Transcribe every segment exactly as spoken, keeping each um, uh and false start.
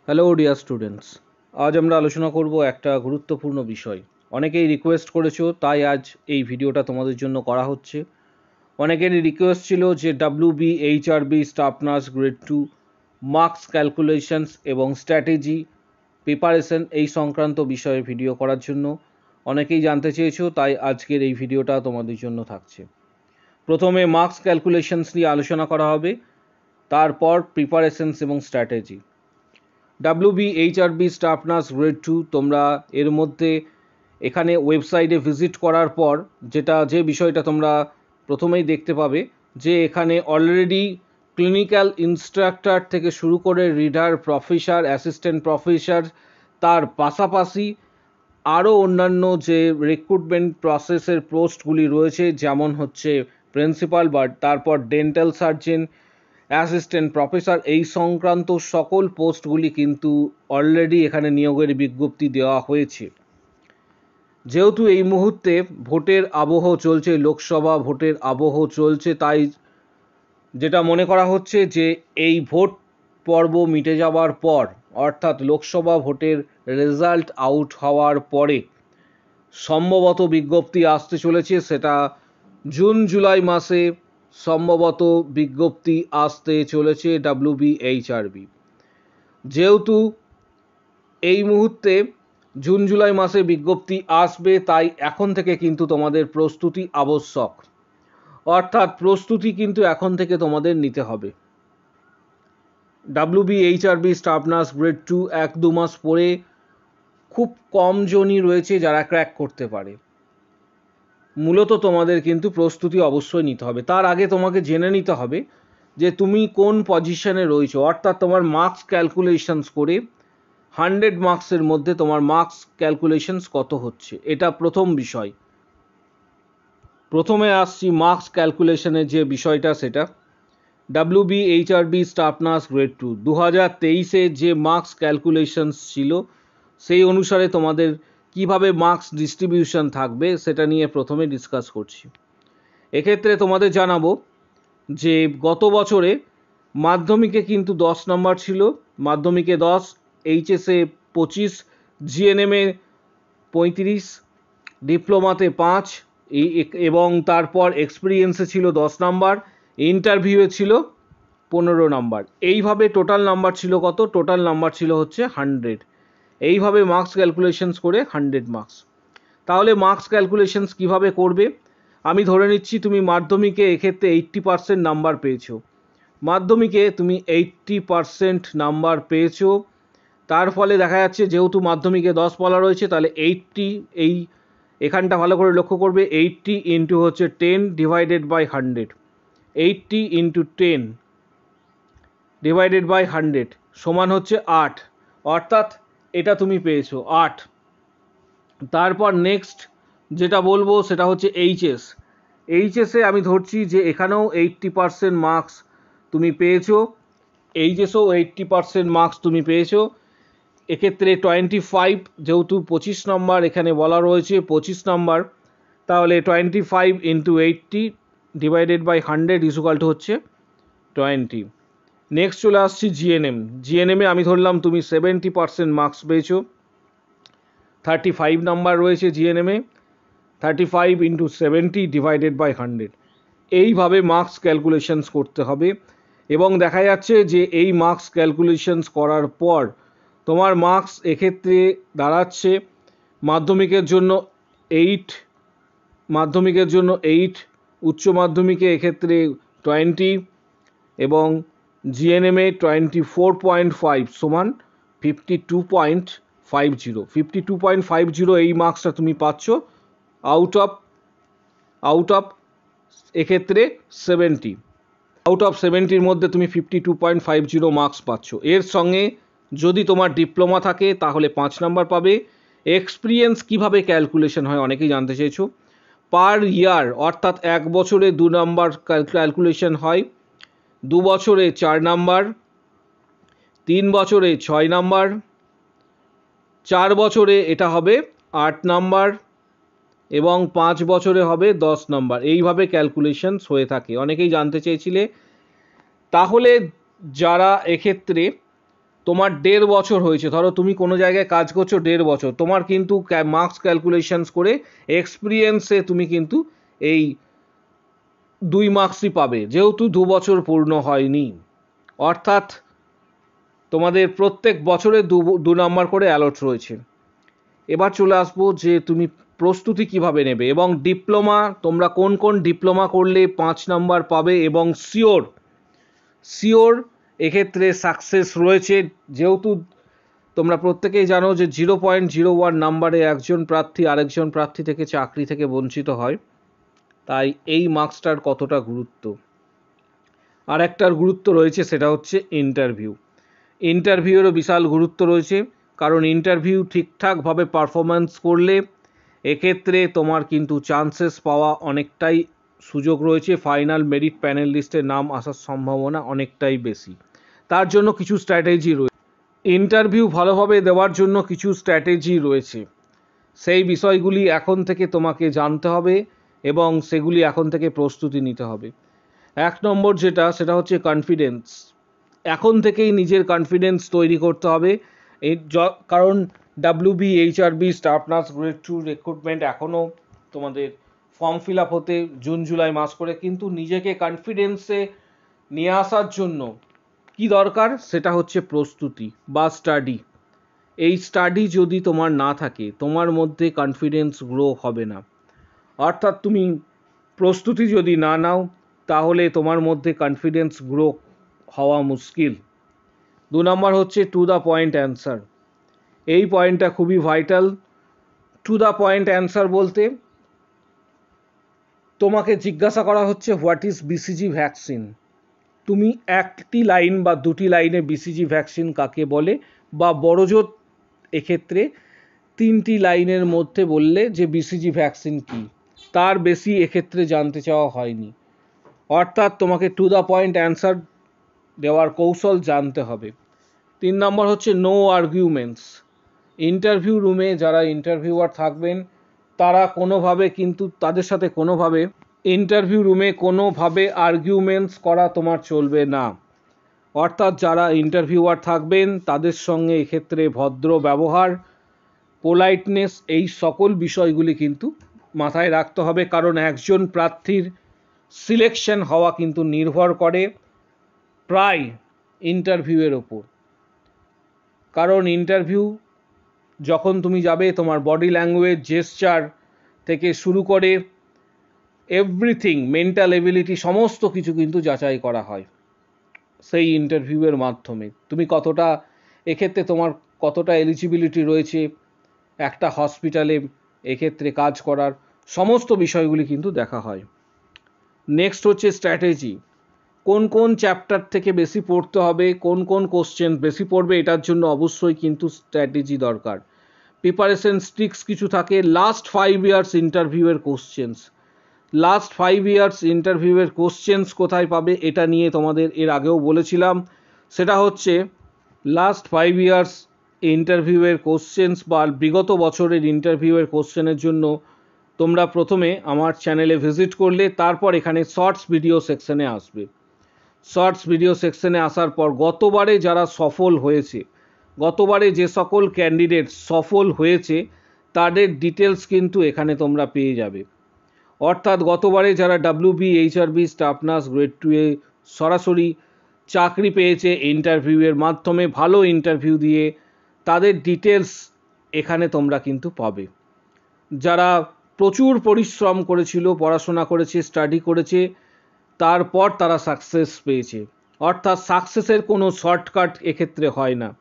Hello dear students, আজ আমরা আলোচনা করব একটা গুরুত্বপূর্ণ বিষয়। অনেকেই রিকোয়েস্ট করেছো, তাই আজ এই ভিডিওটা তোমাদের জন্য করা হচ্ছে। অনেকেরই রিকোয়েস্ট ছিল যে W B H R B staff nurse grade two marks calculations এবং স্ট্র্যাটেজি প্রিপারেশন এই সংক্রান্ত বিষয়ে ভিডিও করার জন্য অনেকেই জানতে চেয়েছো, তাই আজকের এই ভিডিওটা তোমাদের জন্য থাকছে। প্রথমে মার্কস ক্যালকুলেশনস নিয়ে আলোচনা করা হবে, তারপর প্রিপারেশনস এবং strategy. W B H R B staff nurse grade two তোমরা এর মধ্যে এখানে ওয়েবসাইটে ভিজিট করার পর যেটা যে বিষয়টা তোমরা প্রথমেই দেখতে পাবে যে এখানে অলরেডি ক্লিনিক্যাল ইনস্ট্রাক্টর থেকে শুরু করে রিডার, প্রফেসর, অ্যাসিস্ট্যান্ট প্রফেসর, তার পাশাপাশি আরও অন্যান্য যে রিক্রুটমেন্ট প্রসেসের পোস্টগুলি রয়েছে, যেমন হচ্ছে প্রিন্সিপাল বা তারপর ডেন্টাল সার্জন, অ্যাসিস্ট্যান্ট প্রফেসর, এই সংক্রান্ত সকল পোস্টগুলি কিন্তু অলরেডি এখানে নিয়োগের বিজ্ঞপ্তি দেওয়া হয়েছে। যেহেতু এই মুহূর্তে ভোটের আবহ চলছে, লোকসভা ভোটের আবহ চলছে, তাই যেটা মনে করা হচ্ছে যে এই ভোট পর্ব মিটে যাওয়ার পর, অর্থাৎ লোকসভা ভোটের রেজাল্ট আউট হওয়ার পরে সম্ভবত বিজ্ঞপ্তি আসতে চলেছে। সেটা জুন জুলাই মাসে সম্ভবত বিজ্ঞপ্তি আসতে চলেছে W B H R B. যেহেতু এই মুহূর্তে জুন জুলাই মাসে বিজ্ঞপ্তি আসবে, তাই এখন থেকে কিন্তু তোমাদের প্রস্তুতি আবশ্যক, অর্থাৎ প্রস্তুতি কিন্তু এখন থেকে তোমাদের নিতে হবে। W B H R B staff nurse grade two এক দু মাস পরে খুব কম জনই রয়েছে যারা ক্র্যাক করতে পারে। মূলত তোমাদের কিন্তু প্রস্তুতি অবশ্যই নিতে হবে। তার আগে তোমাকে জেনে নিতে হবে যে তুমি কোন পজিশনে রয়েছো, অর্থাৎ তোমার মার্কস ক্যালকুলেশনস করে হান্ড্রেড মার্কসের মধ্যে তোমার মার্কস ক্যালকুলেশনস কত হচ্ছে, এটা প্রথম বিষয়। প্রথমে আসছি মার্কস ক্যালকুলেশনের যে বিষয়টা, সেটা W B H R B staff nurse grade two দু হাজার তেইশে যে মার্কস ক্যালকুলেশনস ছিল, সেই অনুসারে তোমাদের কিভাবে মার্কস ডিস্ট্রিবিউশন থাকবে সেটা নিয়ে প্রথমে ডিসকাস করছি। এক্ষেত্রে তোমাদের জানাবো যে গত বছরে মাধ্যমিকে কিন্তু দশ নম্বর ছিল, মাধ্যমিকে দশ, এইচএসে পঁচিশ, জিএনএমে পঁয়ত্রিশ, ডিপ্লোমাতে পাঁচ, এবং তারপর এক্সপিরিয়েন্সে ছিল দশ নাম্বার, ইন্টারভিউয়ে ছিল পনেরো নাম্বার। এইভাবে টোটাল নাম্বার ছিল কত? টোটাল নাম্বার ছিল হচ্ছে হান্ড্রেড। এইভাবে মার্কস ক্যালকুলেশনস করে হান্ড্রেড মার্কস। তাহলে মার্কস ক্যালকুলেশনস কিভাবে করবে? আমি ধরে নিচ্ছি তুমি মাধ্যমিকে এক্ষেত্রে এইট্টি পারসেন্ট নাম্বার পেয়েছো, মাধ্যমিকে তুমি এইট্টি পারসেন্ট নাম্বার পেয়েছো। তার ফলে দেখা যাচ্ছে যেহেতু মাধ্যমিকে দশ বলা রয়েছে, তাহলে এইট্টি, এই এখানটা ভালো করে লক্ষ্য করবে, এইট্টি ইন্টু হচ্ছে ten divided by hundred, eighty into ten divided by hundred সমান হচ্ছে আট, অর্থাৎ এটা তুমি পেয়েছো আট। তারপর নেক্সট যেটা বলবো সেটা হচ্ছে এইচএস। এইচএসে আমি ধরছি যে এখানেও এইট্টি পারসেন্ট মার্কস তুমি পেয়েছো, এইচএসও এইট্টি পারসেন্ট মার্কস তুমি পেয়েছো। এক্ষেত্রে টোয়েন্টি ফাইভ, যেহেতু পঁচিশ নম্বর এখানে বলা রয়েছে পঁচিশ নম্বর, তাহলে twenty five into eighty divided by hundred equal to হচ্ছে টোয়েন্টি। নেক্সট চলে আসছি জিএনএম। জিএনএমে আমি ধরলাম তুমি সেভেন্টি পারসেন্ট মার্কস পেয়েছো, থার্টি ফাইভ নাম্বার রয়েছে জিএনএমে, thirty five into seventy divided by hundred. এইভাবে মার্কস ক্যালকুলেশনস করতে হবে। এবং দেখা যাচ্ছে যে এই মার্কস ক্যালকুলেশনস করার পর তোমার মার্কস এক্ষেত্রে দাঁড়াচ্ছে মাধ্যমিকের জন্য এইট, মাধ্যমিকের জন্য এইট, উচ্চ মাধ্যমিকে এক্ষেত্রে টোয়েন্টি, এবং জিএনএমে টোয়েন্টি ফোর পয়েন্ট ফাইভ সমান fifty two point five zero. Fifty two point five zero এই মার্কসটা তুমি পাচ্ছ আউট অফ আউট অফ এক্ষেত্রে সেভেন্টি, আউট অফ সেভেন্টির মধ্যে তুমি fifty two point five zero marks পাচ্ছ। এর সঙ্গে যদি তোমার ডিপ্লোমা থাকে তাহলে পাঁচ নাম্বার পাবে। এক্সপিরিয়েন্স কিভাবে ক্যালকুলেশন হয় অনেকেই জানতে চেয়েছো। পার ইয়ার, অর্থাৎ এক বছরে দু নাম্বার ক্যালকুলেশন হয়, দু বছরে চার নাম্বার, তিন বছরে ছয় নাম্বার, চার বছরে এটা হবে আট নাম্বার, এবং পাঁচ বছরে হবে দশ নাম্বার। এইভাবে ক্যালকুলেশনস হয়ে থাকে, অনেকেই জানতে চেয়েছিলে। তাহলে যারা এক্ষেত্রে তোমার দেড় বছর হয়েছে, ধরো তুমি কোনো জায়গায় কাজ করছো দেড় বছর, তোমার কিন্তু মার্কস ক্যালকুলেশনস করে এক্সপিরিয়েন্সে তুমি কিন্তু এই দুই মার্কসই পাবে, যেহেতু দু বছর পূর্ণ হয়নি। অর্থাৎ তোমাদের প্রত্যেক বছরে দু দু নম্বর করে অ্যালট রয়েছে। এবার চলে আসবো যে তুমি প্রস্তুতি কিভাবে নেবে এবং ডিপ্লোমা, তোমরা কোন কোন ডিপ্লোমা করলে পাঁচ নাম্বার পাবে এবং শিওর শিওর এক্ষেত্রে সাকসেস রয়েছে। যেহেতু তোমরা প্রত্যেকেই জানো যে জিরো পয়েন্ট জিরো ওয়ান নাম্বারে একজন প্রার্থী আরেকজন প্রার্থী থেকে চাকরি থেকে বঞ্চিত হয়, তাই এই মার্কসটার কতটা গুরুত্ব। আর একটার গুরুত্ব রয়েছে, সেটা হচ্ছে ইন্টারভিউ। ইন্টারভিউরও বিশাল গুরুত্ব রয়েছে, কারণ ইন্টারভিউ ঠিকঠাকভাবে পারফরম্যান্স করলে এক্ষেত্রে তোমার কিন্তু চান্সেস পাওয়া অনেকটাই সুযোগ রয়েছে, ফাইনাল মেরিট প্যানেল লিস্টে নাম আসার সম্ভাবনা অনেকটাই বেশি। তার জন্য কিছু স্ট্র্যাটেজি রয়েছে, ইন্টারভিউ ভালোভাবে দেওয়ার জন্য কিছু স্ট্র্যাটেজি রয়েছে, সেই বিষয়গুলি এখন থেকে তোমাকে জানতে হবে এবং সেগুলি এখন থেকে প্রস্তুতি নিতে হবে। এক নম্বর যেটা, সেটা হচ্ছে কনফিডেন্স। এখন থেকেই নিজের কনফিডেন্স তৈরি করতে হবে, এই কারণ WB, HRB, staff nurse grade two recruitment এখনও তোমাদের ফর্ম ফিল আপ হতে জুন জুলাই মাস করে, কিন্তু নিজেকে কনফিডেন্সে নিয়ে আসার জন্য কি দরকার, সেটা হচ্ছে প্রস্তুতি বা স্টাডি। এই স্টাডি যদি তোমার না থাকে, তোমার মধ্যে কনফিডেন্স গ্রো হবে না। অর্থাৎ তুমি প্রস্তুতি যদি না নাও, তাহলে তোমার মধ্যে কনফিডেন্স গ্রো হওয়া মুশকিল। দু নম্বর হচ্ছে টু দ্য পয়েন্ট অ্যান্সার। এই পয়েন্টটা খুবই vital. To the point answer বলতে তোমাকে জিজ্ঞাসা করা হচ্ছে হোয়াট ইজ বিসিজি ভ্যাকসিন, তুমি একটি লাইন বা দুটি লাইনে বিসিজি ভ্যাকসিন কাকে বলে, বা বড়জোর এক্ষেত্রে তিনটি লাইনের মধ্যে বললে যে বিসিজি ভ্যাকসিন কি, তার বেশি এক্ষেত্রে জানতে চাওয়া হয়নি। অর্থাৎ তোমাকে টু দ্য পয়েন্ট অ্যান্সার দেওয়ার কৌশল জানতে হবে। তিন নম্বর হচ্ছে নো আর্গুমেন্টস। ইন্টারভিউ রুমে যারা ইন্টারভিউয়ার থাকবেন, তারা কোনোভাবে কিন্তু তাদের সাথে কোনোভাবে ইন্টারভিউ রুমে কোনোভাবে আর্গুমেন্টস করা তোমার চলবে না। অর্থাৎ যারা ইন্টারভিউয়ার থাকবেন তাদের সঙ্গে এক্ষেত্রে ভদ্র ব্যবহার, পোলাইটনেস, এই সকল বিষয়গুলি কিন্তু মাথায় রাখতে হবে, কারণ একজন প্রার্থীর সিলেকশন হওয়া কিন্তু নির্ভর করে প্রায় ইন্টারভিউয়ের ওপর। কারণ ইন্টারভিউ যখন তুমি যাবে, তোমার বডি ল্যাঙ্গুয়েজ, জেস্চার থেকে শুরু করে এভরিথিং, মেন্টাল এবিলিটি, সমস্ত কিছু কিন্তু যাচাই করা হয় সেই ইন্টারভিউয়ের মাধ্যমে। তুমি কতটা এক্ষেত্রে তোমার কতটা এলিজিবিলিটি রয়েছে একটা হসপিটালে এক্ষেত্রে কাজ করার, সমস্ত বিষয়গুলি কিন্তু দেখা হয়। নেক্সট হচ্ছে স্ট্র্যাটেজি। কোন কোন চ্যাপ্টার থেকে বেশি পড়তে হবে, কোন কোন কোশ্চেন বেশি পড়বে, এটার জন্য অবশ্যই কিন্তু স্ট্র্যাটেজি দরকার। প্রিপারেশন স্ট্রিক্স কিছু থাকে। লাস্ট ফাইভ ইয়ার্স ইন্টারভিউয়ের কোশ্চেন্স, লাস্ট ফাইভ ইয়ার্স ইন্টারভিউয়ের কোশ্চেন্স কোথায় পাবে, এটা নিয়ে তোমাদের এর আগেও বলেছিলাম। সেটা হচ্ছে লাস্ট ফাইভ ইয়ার্স ইন্টারভিউয়ের কোশ্চেন্স বা বিগত বছরের ইন্টারভিউয়ের কোশ্চেনের জন্য তোমরা প্রথমে আমার চ্যানেলে ভিজিট করলে, তারপর এখানে শর্টস ভিডিও সেকশনে আসবে। শর্টস ভিডিও সেকশনে আসার পর গতবারে যারা সফল হয়েছে, গতবারে যে সকল ক্যান্ডিডেট সফল হয়েছে তাদের ডিটেলস কিন্তু এখানে তোমরা পেয়ে যাবে। অর্থাৎ গতবারে যারা WB, HRB, staff nurse grade two এ সরাসরি চাকরি পেয়েছে ইন্টারভিউয়ের মাধ্যমে, ভালো ইন্টারভিউ দিয়ে, তাদের ডিটেলস এখানে তোমরা কিন্তু পাবে। যারা প্রচুর পরিশ্রম করেছিল, পড়াশোনা করেছে, স্টাডি করেছে, তারপর তারা সাকসেস পেয়েছে। অর্থাৎ সাকসেসের কোনো শর্টকাট এক্ষেত্রে হয় না।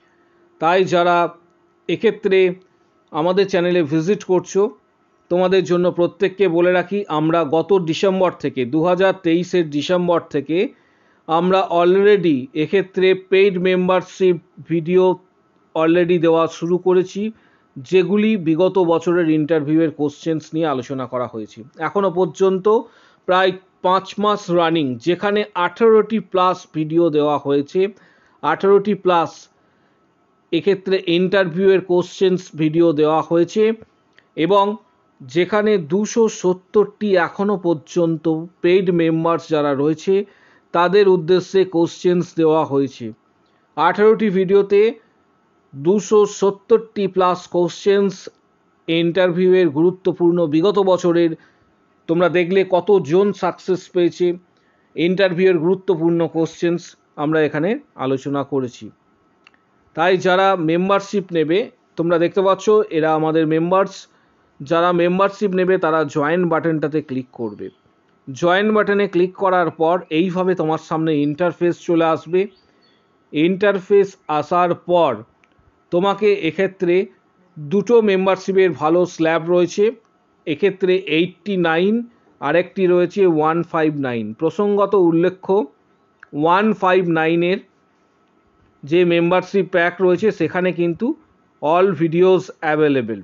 তাই যারা এক্ষেত্রে আমাদের চ্যানেলে ভিজিট করছো, তোমাদের জন্য প্রত্যেককে বলে রাখি, আমরা গত ডিসেম্বর থেকে, দু হাজার তেইশের ডিসেম্বর থেকে আমরা অলরেডি এক্ষেত্রে পেইড মেম্বারশিপ ভিডিও অলরেডি দেওয়া শুরু করেছি, যেগুলি বিগত বছরের ইন্টারভিউয়ের কোশ্চেন্স নিয়ে আলোচনা করা হয়েছে। এখনও পর্যন্ত প্রায় পাঁচ মাস রানিং, যেখানে আঠেরোটি প্লাস ভিডিও দেওয়া হয়েছে, আঠেরোটি প্লাস এক্ষেত্রে ইন্টারভিউয়ের কোশ্চেন্স ভিডিও দেওয়া হয়েছে, এবং যেখানে দুশো সত্তরটি এখনও পর্যন্ত পেইড মেম্বার্স যারা রয়েছে তাদের উদ্দেশ্যে কোশ্চেন্স দেওয়া হয়েছে। আঠেরোটি ভিডিওতে দুশো সত্তরটি প্লাস কোশ্চেন্স ইন্টারভিউয়ের গুরুত্বপূর্ণ বিগত বছরের তোমরা দেখলে কতজন সাকসেস পেয়েছে, ইন্টারভিউয়ের গুরুত্বপূর্ণ কোশ্চেন্স আমরা এখানে আলোচনা করেছি। তাই যারা মেম্বারশিপ নেবে, তোমরা দেখতে পাচ্ছ এরা আমাদের মেম্বার্স, যারা মেম্বারশিপ নেবে তারা জয়েন বাটনটাতে ক্লিক করবে। জয়েন বাটনে ক্লিক করার পর এইভাবে তোমার সামনে ইন্টারফেস চলে আসবে। ইন্টারফেস আসার পর তোমাকে এক্ষেত্রে দুটো মেম্বারশিপের ভালো স্ল্যাব রয়েছে, এক্ষেত্রে এইটটি নাইন আরেকটি রয়েছে ওয়ান ফাইভ নাইন। প্রসঙ্গত উল্লেখ্য, ওয়ান ফাইভ নাইনের যে মেম্বারশিপ প্যাক রয়েছে সেখানে কিন্তু অল ভিডিওস অ্যাভেলেবেল।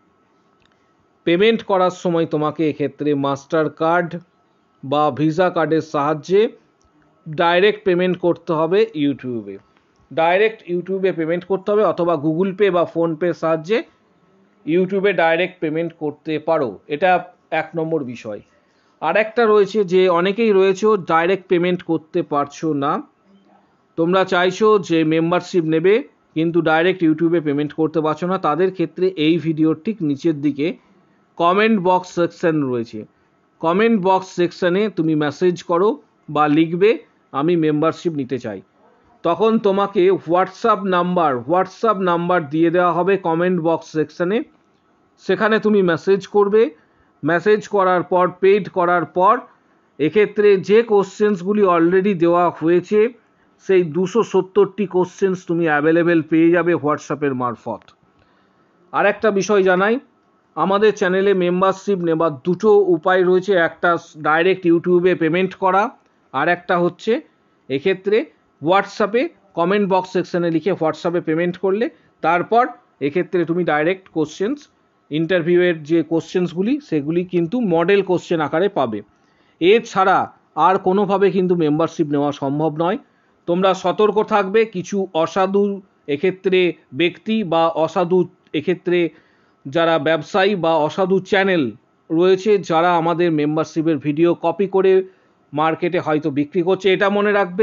পেমেন্ট করার সময় তোমাকে এক্ষেত্রে মাস্টার কার্ড বা ভিসা কার্ডের সাহায্যে ডাইরেক্ট পেমেন্ট করতে হবে ইউটিউবে। ডাইরেক্ট ইউটিউবে পেমেন্ট করতে হবে, অথবা গুগল পে বা ফোনপের সাহায্যে ইউটিউবে ডাইরেক্ট পেমেন্ট করতে পারো। এটা এক নম্বর বিষয়। আর একটা রয়েছে যে অনেকেই রয়েছে ডাইরেক্ট পেমেন্ট করতে পারছো না, তোমরা চাইছো যে মেম্বারশিপ নেবে কিন্তু ডাইরেক্ট ইউটিউবে পেমেন্ট করতে পারছো না, তাদের ক্ষেত্রে এই ভিডিওর ঠিক নিচের দিকে কমেন্ট বক্স সেকশন রয়েছে। কমেন্ট বক্স সেকশনে তুমি মেসেজ করো বা লিখবে আমি মেম্বারশিপ নিতে চাই, তখন তোমাকে হোয়াটসঅ্যাপ নাম্বার হোয়াটসঅ্যাপ নাম্বার দিয়ে দেওয়া হবে কমেন্ট বক্স সেকশনে। সেখানে তুমি মেসেজ করবে, মেসেজ করার পর পেড করার পর এক্ষেত্রে যে কোশ্চেন্সগুলি অলরেডি দেওয়া হয়েছে সেই দুশো সত্তরটি কোশ্চেন্স তুমি অ্যাভেলেবেল পেয়ে যাবে হোয়াটসঅ্যাপের মারফত। আর একটা বিষয় জানাই, আমাদের চ্যানেলে মেম্বারশিপ নেবার দুটো উপায় রয়েছে, একটা ডাইরেক্ট ইউটিউবে পেমেন্ট করা, আর একটা হচ্ছে এক্ষেত্রে হোয়াটসঅ্যাপে কমেন্ট বক্স সেকশনে লিখে হোয়াটসঅ্যাপে পেমেন্ট করলে তারপর এক্ষেত্রে তুমি ডাইরেক্ট কোশ্চেন্স ইন্টারভিউয়ের যে কোশ্চেন্সগুলি সেগুলি কিন্তু মডেল কোশ্চেন আকারে পাবে। এছাড়া আর কোনোভাবে কিন্তু মেম্বারশিপ নেওয়া সম্ভব নয়। তোমরা সতর্ক থাকবে, কিছু অসাধু এক্ষেত্রে ব্যক্তি বা অসাধু এক্ষেত্রে যারা ব্যবসায়ী বা অসাধু চ্যানেল রয়েছে যারা আমাদের মেম্বারশিপের ভিডিও কপি করে মার্কেটে হয়তো বিক্রি করছে। এটা মনে রাখবে,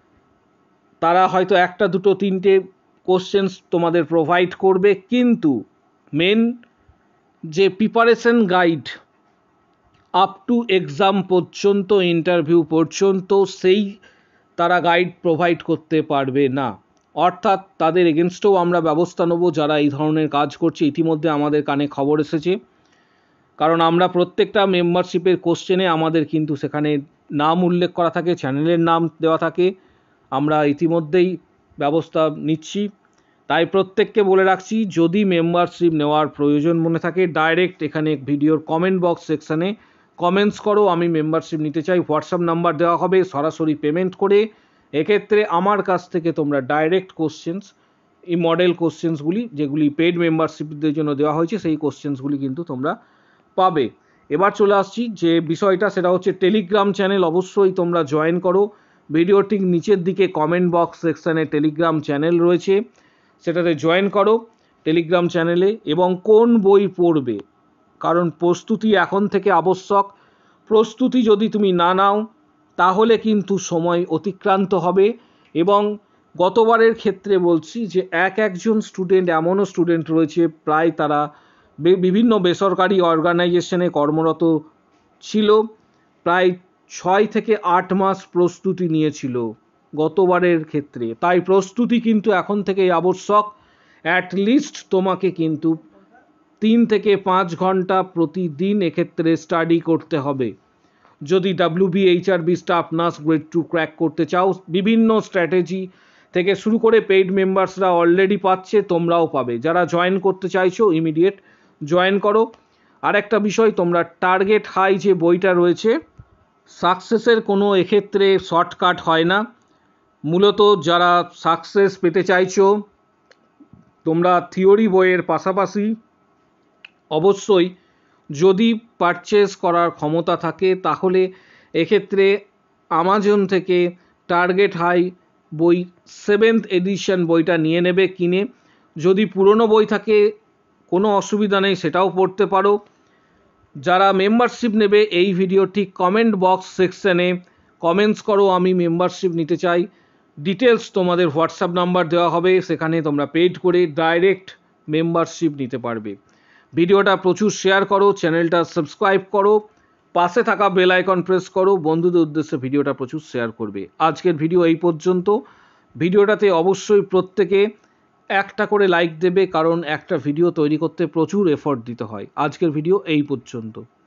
তারা হয়তো একটা দুটো তিনটে কোশ্চেন্স তোমাদের প্রোভাইড করবে, কিন্তু মেন যে preparation guide up to exam পর্যন্ত, ইন্টারভিউ পর্যন্ত, সেই তারা গাইড প্রোভাইড করতে পারবে না। অর্থাৎ তাদের এগেনস্টেও আমরা ব্যবস্থা নেব যারা এই ধরনের কাজ করছে। ইতিমধ্যে আমাদের কানে খবর এসেছে, কারণ আমরা প্রত্যেকটা মেম্বারশিপের কোশ্চেনে আমাদের কিন্তু সেখানে নাম উল্লেখ করা থাকে, চ্যানেলের নাম দেওয়া থাকে, আমরা ইতিমধ্যেই ব্যবস্থা নিচ্ছি। তাই প্রত্যেককে বলে রাখছি, যদি মেম্বারশিপ নেওয়ার প্রয়োজন মনে থাকে ডাইরেক্ট এখানে ভিডিওর কমেন্ট বক্স সেকশানে কমেন্টস করো আমি মেম্বারশিপ নিতে চাই, হোয়াটসঅ্যাপ নাম্বার দেওয়া হবে, সরাসরি পেমেন্ট করে এক্ষেত্রে আমার কাছ থেকে তোমরা ডাইরেক্ট কোশ্চেন্স, এই মডেল কোশ্চেন্সগুলি যেগুলি পেড মেম্বারশিপদের জন্য দেওয়া হয়েছে সেই কোশ্চেন্সগুলি কিন্তু তোমরা পাবে। এবার চলে আসছি যে বিষয়টা, সেটা হচ্ছে টেলিগ্রাম চ্যানেল অবশ্যই তোমরা জয়েন করো। ভিডিওর ঠিক নিচের দিকে কমেন্ট বক্স সেকশানে টেলিগ্রাম চ্যানেল রয়েছে, সেটাতে জয়েন করো টেলিগ্রাম চ্যানেলে। এবং কোন বই পড়বে, কারণ প্রস্তুতি এখন থেকে আবশ্যক। প্রস্তুতি যদি তুমি না নাও তাহলে কিন্তু সময় অতিক্রান্ত হবে। এবং গতবারের ক্ষেত্রে বলছি যে এক একজন স্টুডেন্ট, এমনও স্টুডেন্ট রয়েছে প্রায় তারা বিভিন্ন বেসরকারি অর্গানাইজেশনে কর্মরত ছিল, প্রায় ছয় থেকে আট মাস প্রস্তুতি নিয়েছিল গতবারের ক্ষেত্রে। তাই প্রস্তুতি কিন্তু এখন থেকেই আবশ্যক। অ্যাটলিস্ট তোমাকে কিন্তু তিন থেকে পাঁচ ঘন্টা প্রতিদিন এক্ষেত্রে স্টাডি করতে হবে যদি WB HRB staff nurse grade two crack করতে চাও। বিভিন্ন স্ট্র্যাটেজি থেকে শুরু করে পেইড মেম্বার্সরা অলরেডি পাচ্ছে, তোমরাও পাবে। যারা জয়েন করতে চাইছো ইমিডিয়েট জয়েন করো। আর একটা বিষয়, তোমরা টার্গেট হাই যে বইটা রয়েছে, সাকসেসের কোনো এক্ষেত্রে শর্টকাট হয় না। মূলত যারা সাকসেস পেতে চাইছো তোমরা থিওরি বইয়ের পাশাপাশি অবশ্যই যদি পারচেস করার ক্ষমতা থাকে তাহলে এক্ষেত্রে আমাজন থেকে টার্গেট হাই বই সেভেন্থ এডিশন বইটা নিয়ে নেবে কিনে। যদি পুরনো বই থাকে কোনো অসুবিধা নেই, সেটাও পড়তে পারো। যারা মেম্বারশিপ নেবে এই ভিডিও ঠিক কমেন্ট বক্স সেকশনে কমেন্টস করো আমি মেম্বারশিপ নিতে চাই, ডিটেলস তোমাদের হোয়াটসঅ্যাপ নাম্বার দেওয়া হবে, সেখানে তোমরা পেড করে ডাইরেক্ট মেম্বারশিপ নিতে পারবে। ভিডিওটা প্রচুর শেয়ার করো, চ্যানেলটা সাবস্ক্রাইব করো, পাশে থাকা বেল আইকন প্রেস করো, বন্ধুদের উদ্দেশ্যে ভিডিওটা প্রচুর শেয়ার করবে। আজকের ভিডিও এই পর্যন্ত। ভিডিওটাতে অবশ্যই প্রত্যেকে একটা করে লাইক দেবে, কারণ একটা ভিডিও তৈরি করতে প্রচুর এফোর্ট দিতে হয়। আজকের ভিডিও এই পর্যন্ত।